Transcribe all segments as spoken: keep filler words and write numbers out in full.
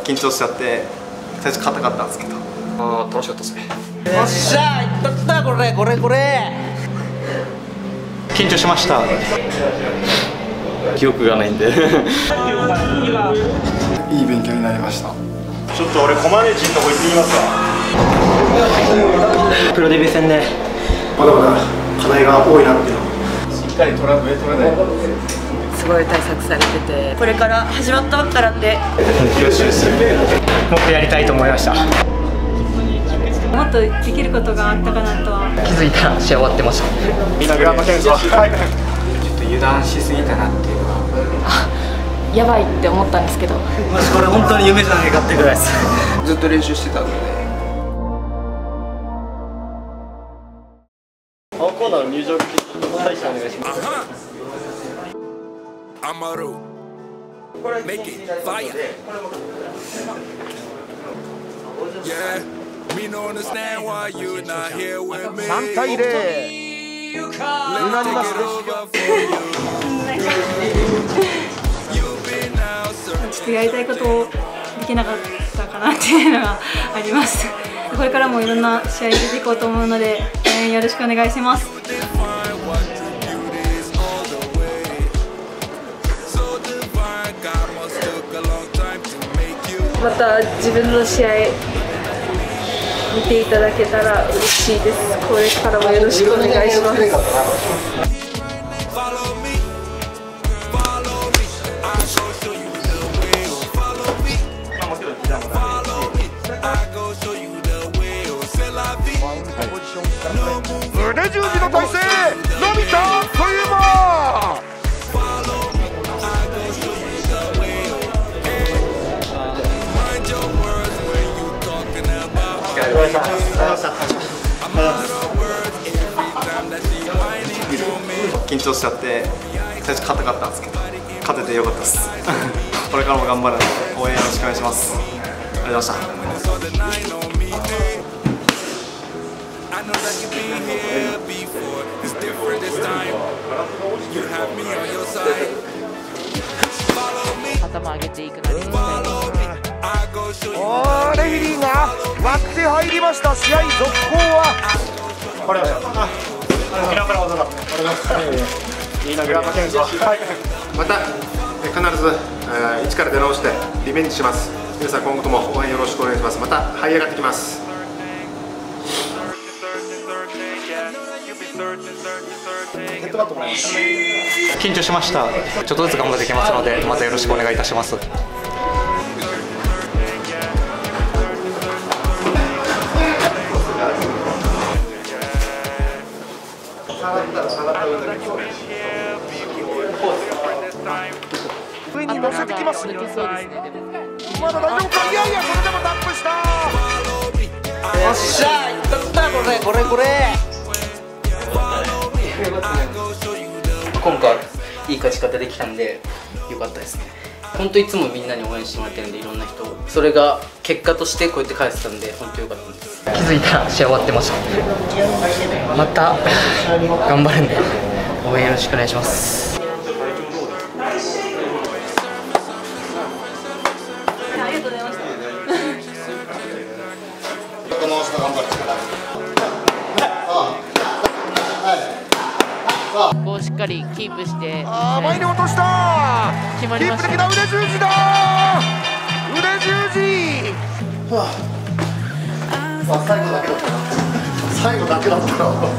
緊張しちゃって最初硬かったんですけど、 あー楽しかったですね。 よっしゃー、いったったこれこれこれ。 緊張しました。 記憶がないんでいい勉強になりました。 ちょっと俺コマネチのとこ行ってみますわ。 プロデビュー戦でまだまだ課題が多いなっていうのをしっかりトラブル取れない。 すごい対策されてて、これから始まったばっかなんで、 もっとやりたいと思いました。 もっとできることがあったかなとは。 気づいたら試合終わってました。 みんなグランド検査、はい、ちょっと油断しすぎたなっていうのはやばいって思ったんですけど、 マジこれ本当に夢じゃないかってぐらいです。 ずっと練習してたので。 青コーナーの入場大使お願いします。 Make it fire. Yeah, me don't understand why you not here with me. さんたいゼロ Let me take it over for you. You've been out ちょっとやりたいことをできなかったかなっていうのがあります。これからもいろんな試合に出ていこうと思うので、応援よろしくお願いします。また自分の試合見ていただけたら嬉しいです。これからもよろしくお願いします。 腕十字の体勢、伸びたあっという間。 緊張しちゃって最初硬かったんですけど勝ててよかったです。これからも頑張るので応援よろしくお願いします。ありがとうございました。 頭上げていくので、 おー、レフェリーが割って入りました。試合続行はこれはミランから技だ。いいなグランド検査。 また必ず一から出直してリベンジします。皆さん今後とも応援よろしくお願いします。また這い上がってきます。 緊張しました。ちょっとずつ頑張ってきますので、またよろしくお願いいたします。 上に乗せてきます。まだ大丈夫か。いやいや、それでもタップした。 よっしゃー、いったったこれこれこれ。 今回いい勝ち方できたんで良かったですね。本当いつもみんなに応援してもらってるんで、いろんな人、それが結果としてこうやって返せたんで本当良かったです。 気づいたら試合終わってました。また頑張るんで応援よろしくお願いします。 ありがとうございました。 ここをしっかりキープして、 あー、前に落とした。 決まりました。 キープ的な腕十字だ。腕十字。はあ、最後だけだったな。最後だけだったな。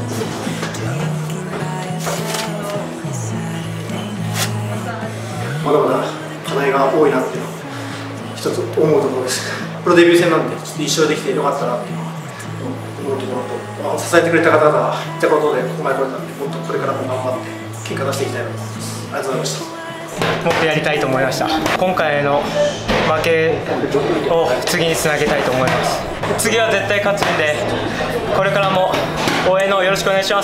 まだまだ課題が多いなっていうのを一つ思うところです。プロデビュー戦なんでちょっと一勝できてよかったなっていうのは思うところと、支えてくれた方がいたことでここまで来れたんで、本当これからも頑張って結果出していきたいなと思います。ありがとうございました。 もっとやりたいと思いました。今回の負けを次につなげたいと思います。次は絶対勝つんで、これからも応援のよろしくお願いします。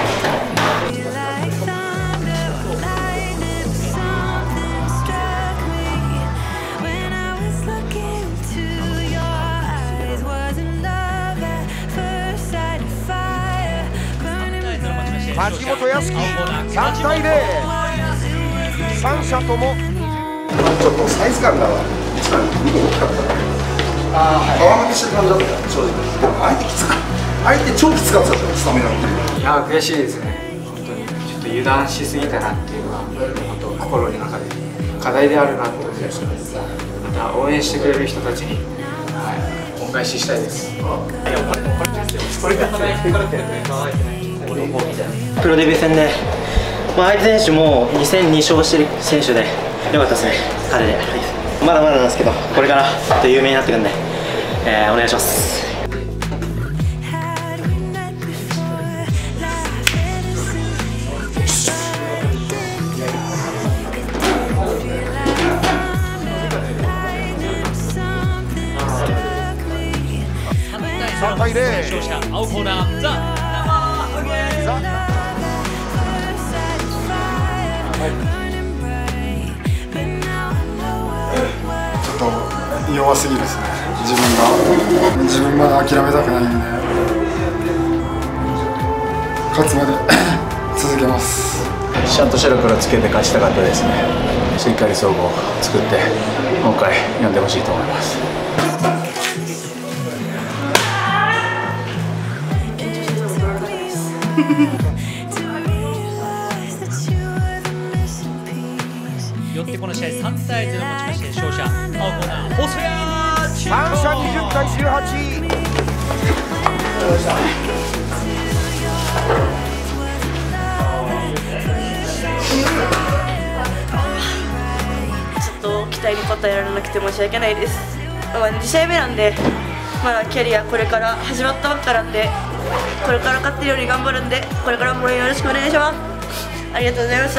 梶本康樹さんたいゼロ、さん者ともちょっとサイズ感が違かに向こう大きかったね。泡負けしてる感じだったよ正直。でも相手きつか相手超きつかったよスタミナの。 いや悔しいですね本当に。ちょっと油断しすぎたなっていうのが本当心の中で課題であるなって思いました。また応援してくれる人たちに、はい、恩返ししたいです。 プロデビュー戦で、まあ、相手選手もに戦に勝してる選手でよかったですね、彼で。まだまだなんですけど、これから有名になっていくんで、えー、お願いします。 さんたいゼロ。 勝者青コーナーザ・ちょっと弱すぎるですね、自分が自分まだ諦めたくないんで勝つまで続けます。 ちゃんと白黒つけて勝ちたかったですね。しっかり総合を作って今回呼んでほしいと思います。 よってこの試合さんたいゼロ持ちまして勝者青コーナー細谷中反射にじゅうたいじゅうはち。 ちょっと期待に応えられなくて申し訳ないです。まあ、に試合目なんでまだキャリアこれから始まったばっかなんで、これから勝ってるように頑張るんで、これからもよろしくお願いします。ありがとうございました。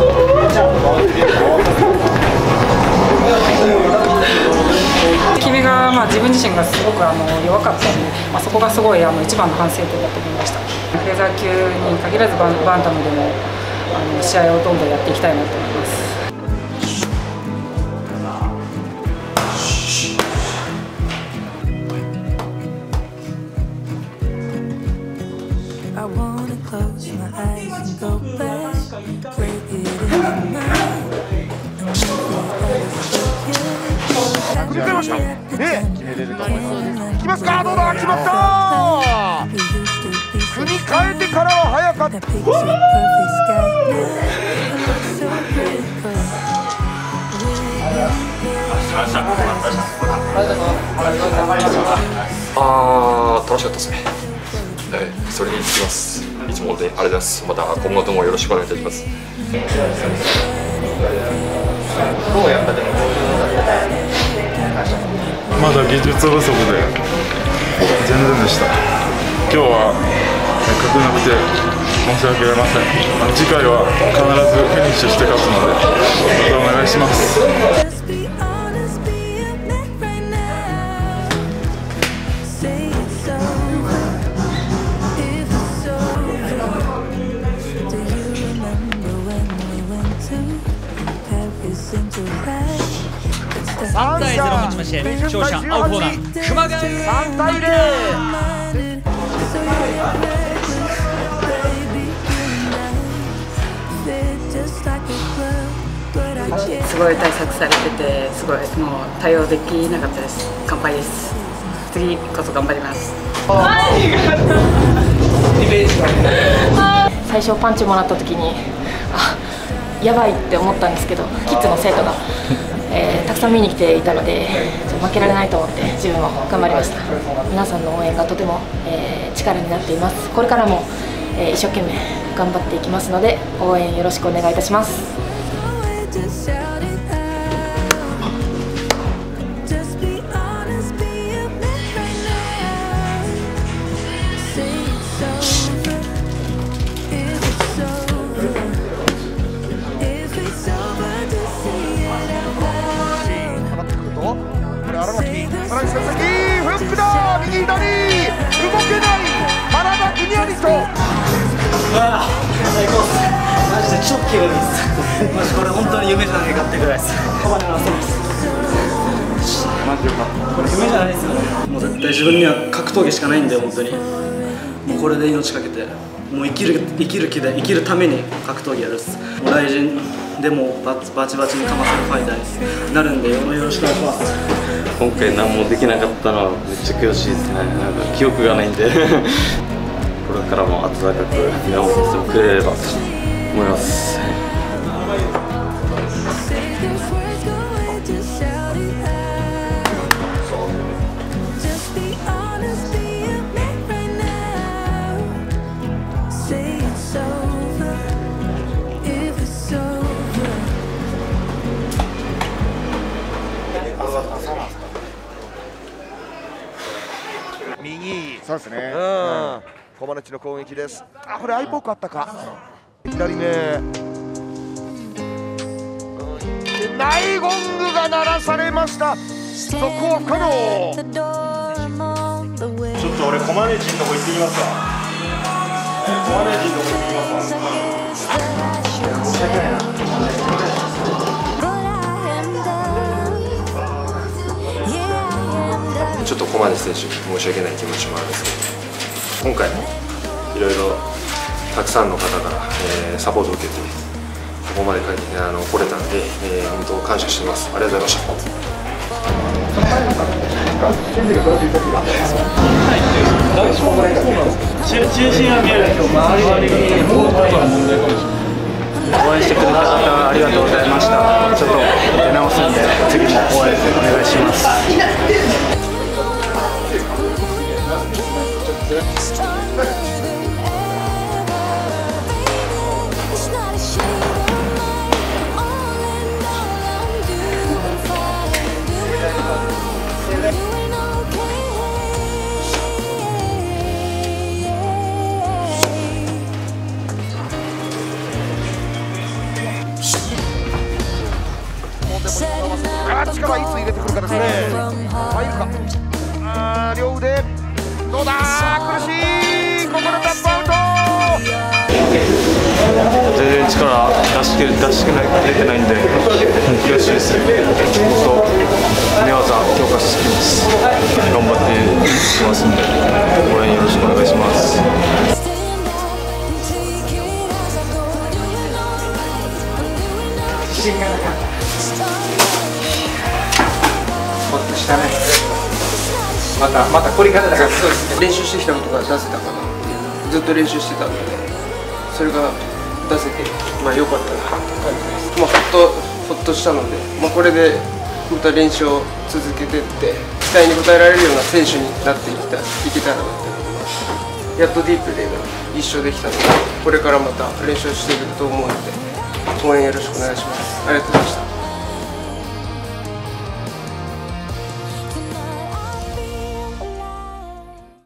君が、まあ、自分自身がすごくあの弱かったので、まあ、そこがすごいあの一番の反省点だと思いました。フェザー級に限らずバンバンタムでもあの試合をどんどんやっていきたいなと思います。 組み替えました。ね、決めれると思います。いきますか、どうだ、決まった。組み替えてからは早かった。 あー、楽しかったですね。はい、それにつきます。いつもでありがとうございます。また今後ともよろしくお願いいたします。 まだ技術不足で全然でした。今日は勝てなくて申し訳ありません。次回は必ずフィニッシュして勝つのでまたお願いします。 さんたいゼロ持ちまして勝者青コーナー熊谷さんたいゼロ。 すごい対策されてて、すごいもう対応できなかったです。乾杯です。次こそ頑張ります。 最初パンチもらった時にあやばいって思ったんですけど、キッズの生徒が、えー、たくさん見に来ていたので負けられないと思って自分も頑張りました。皆さんの応援がとても、えー、力になっています。これからも、えー、一生懸命頑張っていきますので応援よろしくお願いいたします。 荒牧、荒牧先フックだ、右左動けない原田邦有と。 うわあ最高っす。マジで超気分いいっす。マジこれ本当に夢じゃないかってぐらいです。ここまで直せます。マジでよかった。これ夢じゃないですよね。 もう絶対自分には格闘技しかないんで、本当にもうこれで命かけてもう生きる生きる気で生きるために格闘技やるっす。もうライジンでもババチバチにかませるファイターになるんで応援よろしくお願いします。 今回何もできなかったのはめっちゃ悔しいですね。なんか記憶がないんでこれからも温かく見守ってくれればと思います。 右、そうですね。うん。コマネチの攻撃です。あ、これアイポークあったか。左目。内ゴングが鳴らされました。速報不可能。ちょっと俺コマネチのとこ行ってきますわ。コマネチのとこ行ってきますわ。申し訳ないな。 ちょっとコマネチ選手に申し訳ない気持ちもあるんですけど、今回いろいろたくさんの方から、えー、サポートを受けてここまで帰ってあの来れたんで、えー、本当感謝してます。ありがとうございました。 中心が見える人、周りに応援してくれた方ありがとうございました。ちょっと出直すんで次も応援お願いします。 力いつ入れてくるかですね。入るか。あー、両腕どうだー、苦しい。ここでタップアウト。 全然力出し切れ出し切れ出てないんで悔しいです。もっと寝技強化してきます。頑張ってきますんで応援よろしくお願いします。 自信がなかった。ほっとしたね。またまた凝り方だから。 そうですね。練習してきたことが出せたかなっていうずっと練習してたので、それが出せてまあ良かったなって感じです。まあほっとほっとしたので、まあこれでまた練習を続けてって期待に応えられるような選手になっていきたいけたらなと思います。やっとディープで一勝できたので、これからまた練習していくと思うので応援よろしくお願いします。ありがとうございました。